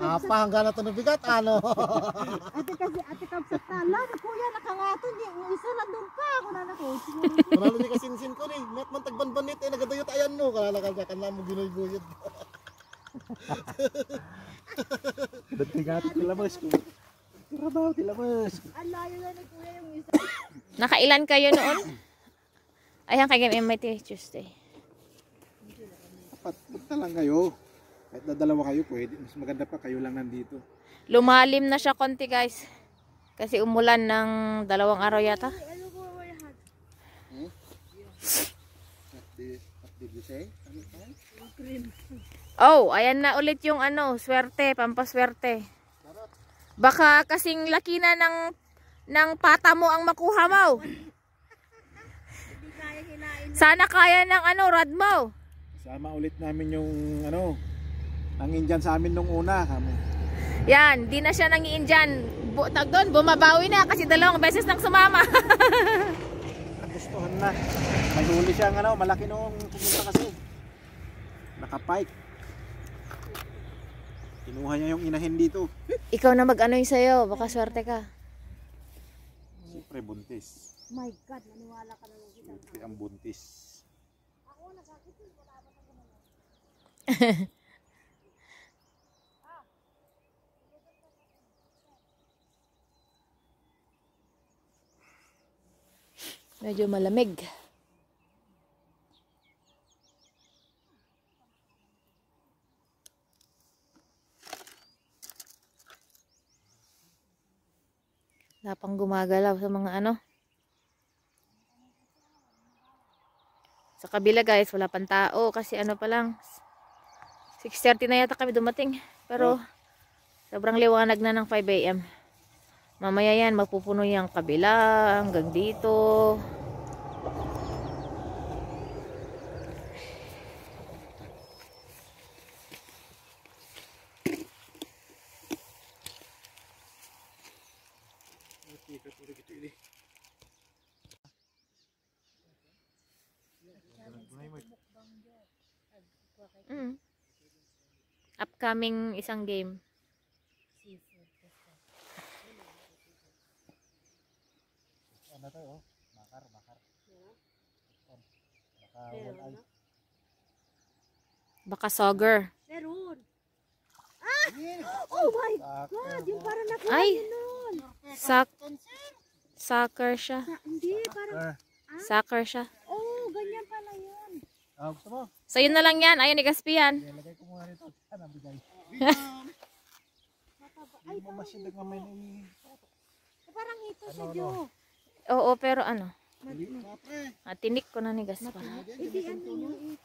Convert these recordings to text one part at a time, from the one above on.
Apa hanggang na ito nabigat, ano? Ate kap sa tala, kuya nakangato niya, yung isa nandun pa, ako na nako. Manalo di kasinsin ko ni, met man tagbanbanit eh, nagadayot ayan no, kalalakal na mo ginoy-goyod. Dati tilamas ko. Trabaho tilamas. Ang layo na ni kuya yung isa. Nakailan kayo noon? Ayan kay MIT Tuesday. Apat, punta lang kayo. Kahit dadalawa kayo pwede. Mas maganda pa kayo lang nandito. Lumalim na siya konti guys. Kasi umulan ng 2 araw yata. What did you say? Oh, ayan na ulit yung ano, swerte, pampaswerte. Baka kasing laki na ng pata mo ang makuha mo. Sana kaya ng ano, rad mo. Sama ulit namin yung ano, ang Indian sa amin nung una. Yan, di na siya nangiin dyan. Doon, bumabawi na kasi 2 beses nang sumama. Nagustuhan na. May huli siyang ano, malaki nung pumunta kasi. Nakapike. Kinuha niya yung inahin dito. Ikaw na mag-ano yung sayo, baka swerte ka. Siyempre buntis. My God, naniwala ka na lang kita. Siyempre ang buntis. Ako nagkakit, wala ba na naman. Medyo malamig. Wala pang gumagalaw sa mga ano. Sa kabila guys, wala pang tao kasi ano pa lang. 6:30 na yata kami dumating. Pero sobrang liwanag na ng 5 AM. Mamaya yan, mapupuno yung kabila hanggang dito. Upcoming isang game. Ano to oh? Bakar. Baka sogger. Meron. Ah! Oh my God, yung parang nakuha Ay! nun. Soccer siya. Hindi, parang, Soccer siya. oh, ganyan pala yun. Gusto mo? So yun na lang yan. Ayun, igaspian. Lagay ko muna rito. Ano bigay? Ay, Hindi mo masyadong mamay ni... parang ito sa Diyo. Oo, pero ano. Kapre. Tinik ko na ni Gaspar. Hindi, ano yun.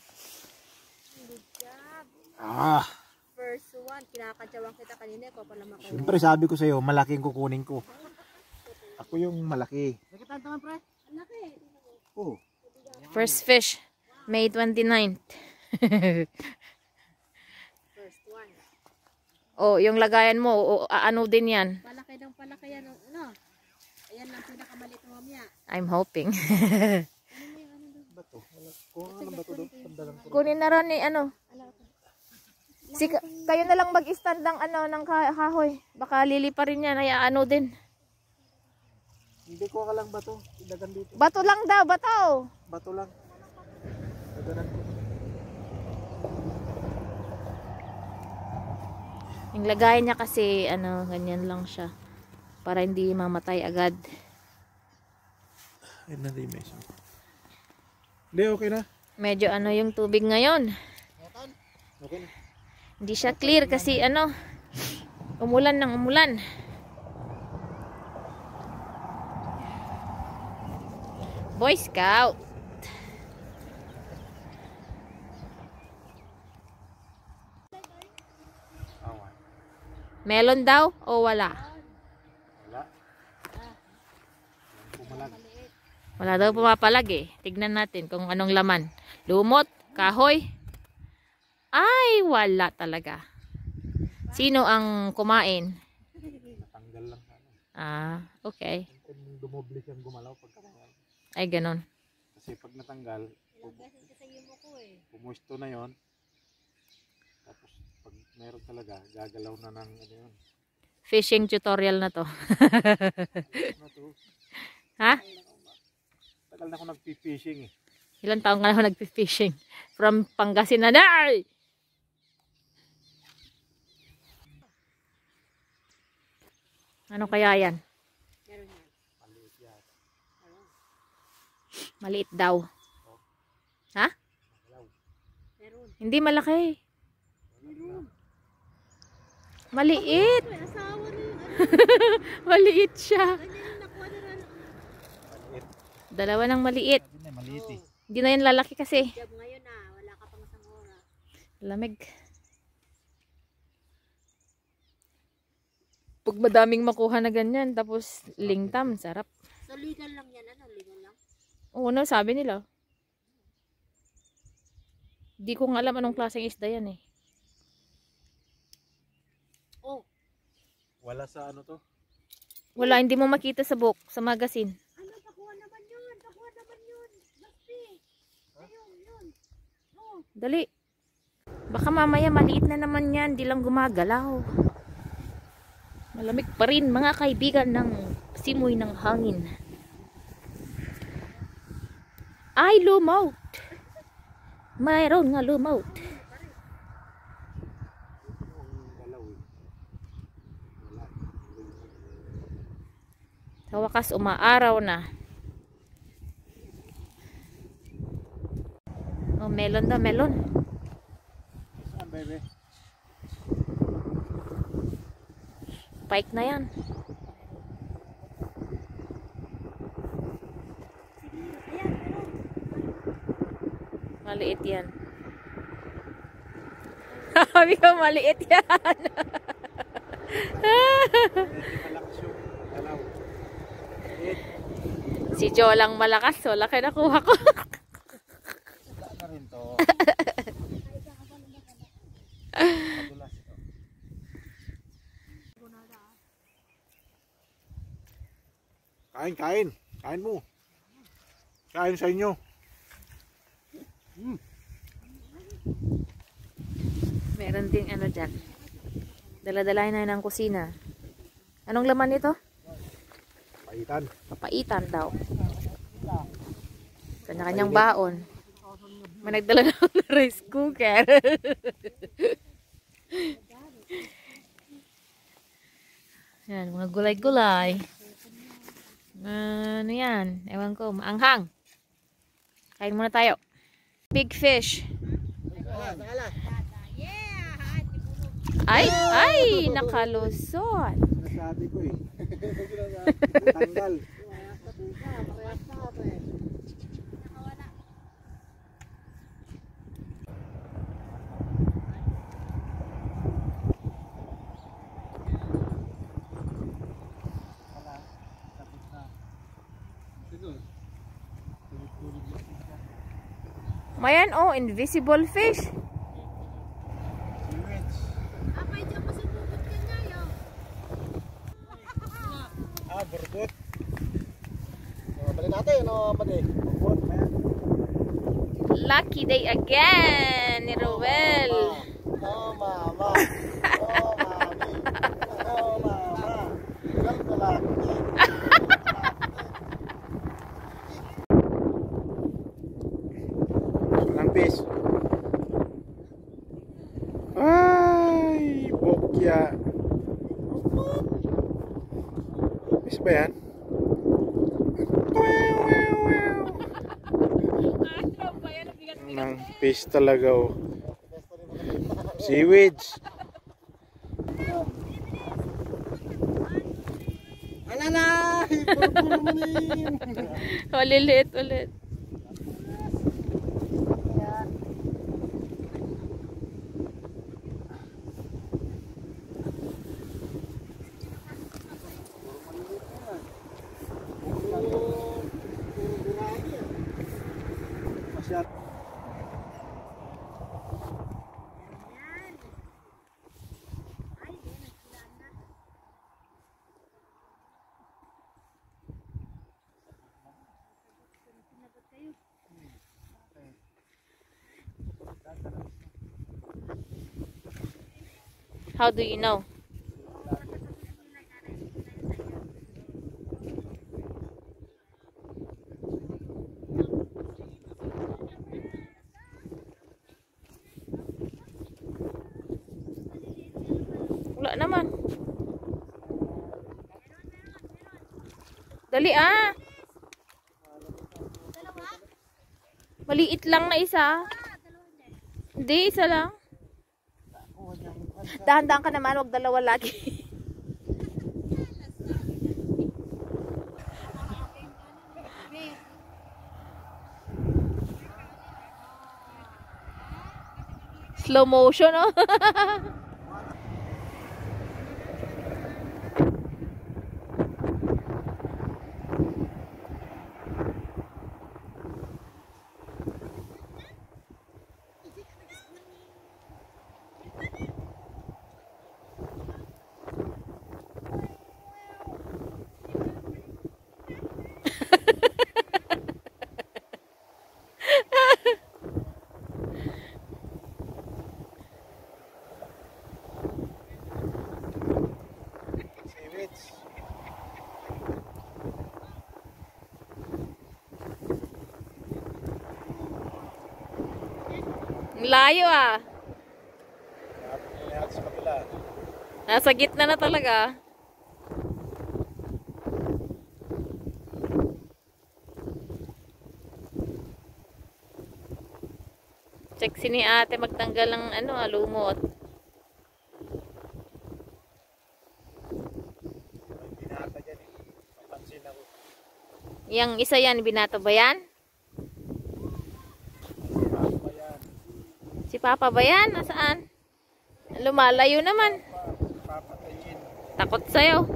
First one, kinakatsawang kita kanina ko pala makuha. Siyempre sabi ko sa'yo, malaking kukunin ko. Ako yung malaki. Nakitaan naman pre. Laki. Oh. First fish, May 29th. First one. Oh, yung lagayan mo, ano din yan. Palaki ng palaki yan. Ano? Ayan lang pinakamalit mo mamaya. I'm hoping. Bato. Kung ano bato doon, pandalan ko. Kunin na ron ni ano. Kayo na lang mag-stand ng ano ng kahoy. Baka lili pa rin yan, ay ano din. Hindi ko lang bato. Dagan dito. Bato lang daw, bato. Bato lang. Daganan ko. Yung lagayan niya kasi ano, ganyan lang siya. Para hindi mamatay agad. Ayun na rin meso. Hindi, okay na. Medyo ano yung tubig ngayon. Okay na. Hindi siya clear kasi ano, umulan ng umulan. Boy Scout. Melon daw o wala? Wala. Pumalag. Wala daw pumapalag eh. Tignan natin kung anong laman. Lumot, kahoy. Ay, wala talaga. Sino ang kumain? Natanggal lang sana. Ah, okay. Kung dumoble siyang gumalaw pagkatanggal. Ay, ganon. Kasi pag natanggal, pumusto na yon. Tapos pag meron talaga. Gagalaw na ng ano yun. Fishing tutorial na to. Ano to? Ha? Tagal na ako nagpi-fishing eh. Ilang taon ka na ako nagpi-fishing? From Pangasinan. Ay! Ano kaya yan? Maliit yan. Maliit daw. Ha? Magalaw. Hindi malaki. Maliit. May asawa na yung Maliit siya. ano yung nakuha na rin. Maliit. Dalawa ng maliit. Sabi na, maliit eh. Hindi na yan lalaki kasi. Job ngayon na, wala ka pang isang oras. Lamig. Pag madaming makuha na ganyan, tapos lingtam, sarap. So legal lang yan, ano? Legal lang? Oo, no, sabi nila. Di ko nga alam anong klaseng isda yan eh. Oh, Wala sa ano to? Wala, hindi mo makita sa book, sa magazine. ano? Pakuha naman yun. Pakuha naman yun. Basti. Ayun, yun. Oh. Dali. Baka mamaya maliit na naman yan, di lang gumagalaw. Malamig pa rin mga kaibigan ng simoy ng hangin. Ay, lumaut. Mayroon nga lumaut. Galaw eh. Wala. Sa wakas, umaaraw na. Oh, melon daw, melon. Saan bebe? Pike na yan. Maliit yan. Sabi ko, maliit yan. Hindi malakas yung galaw. Maliit. Si Jo lang malakas. Wala kayo nakuha ko. Wala na rin to. Madulas ito. Kain, kain. Kain mo. Kain sa inyo. Meron ding ano dyan. Daladalahin na ng kusina. Anong laman nito? Paitan. Papaitan daw. Kanya-kanyang baon. May nagdala na ako ng rice cooker. Yan, mga gulay-gulay. Ano yan? Ewan ko, maanghang. Kain muna tayo. Big fish. Ay, ay, nakalusot. Nasabi ko eh. Tanggal. Mayan, oh, invisible fish. Apay dyan kasi bukod ka niya, yun. Ah, burbot. Balik natin, pati. Burbot, man. Lucky day again ni Roel. Oh, mama. Oh, mami. Oh, mama. Ilang kalaki. Ang fish. Ay, bokya. Fish ba yan? Nang fish talaga oh. Seaweeds. Alalay! Puro-puro mo rin. Ulit ulit. Masyat. How do you know? Wala naman. Dali ah. Maliit lang na isa. Hindi, isa lang. Dahan-dahan ka naman, wag dalawa lagi. Slow motion, oh. Layo ah. Nasa gitna na talaga. Check si ni ate magtanggal ng ano, lumot. Binata dyan eh. Napansin ako. Yang isa yan, binato ba yan? Papa yan. Si Papa ba yan? Nasaan? Lumalayo naman. Papatayin. Takot sa'yo.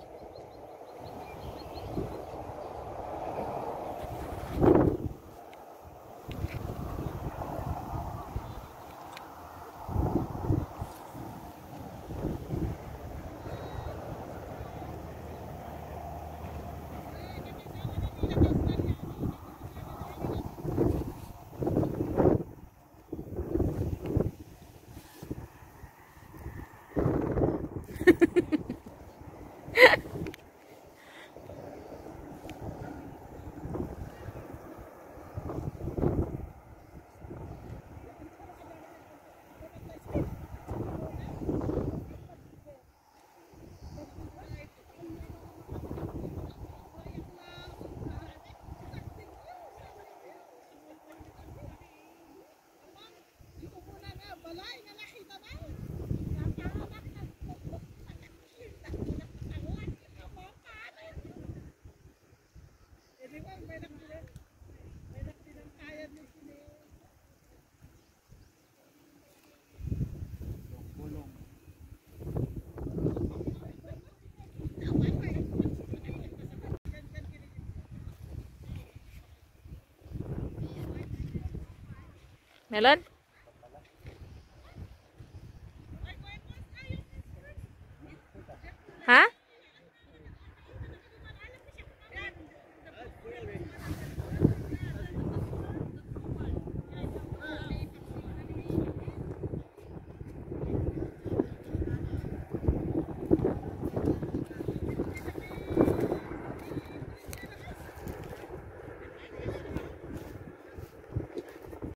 Melon? Ha?